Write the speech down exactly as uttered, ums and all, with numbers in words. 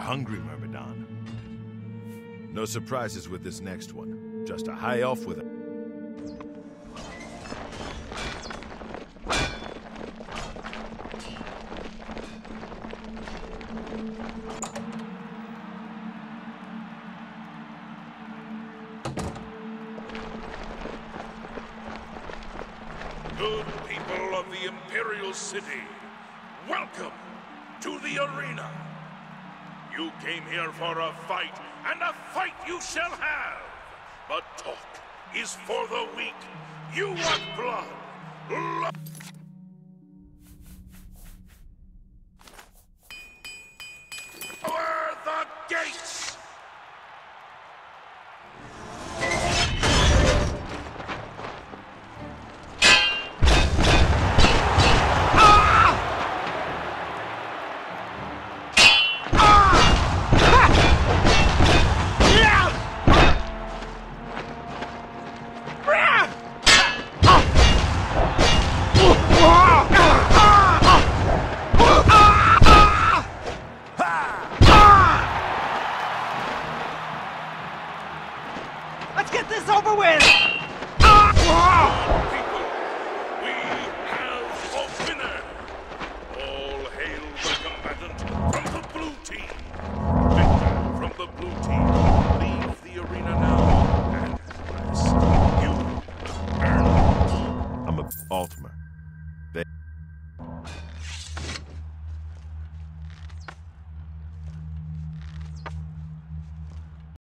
hungry, Myrmidon. No surprises with this next one. Just a high elf with a... Good people of the Imperial City, welcome to the arena. You came here for a fight, and a fight you shall have. But talk is for the weak. You want blood. Lo- Lower the gates! Let's get this over with! People, we have a winner! All hail the combatant from the blue team! Victor from the blue team, leave the arena now and rest. You earn it. I'm a Altimer.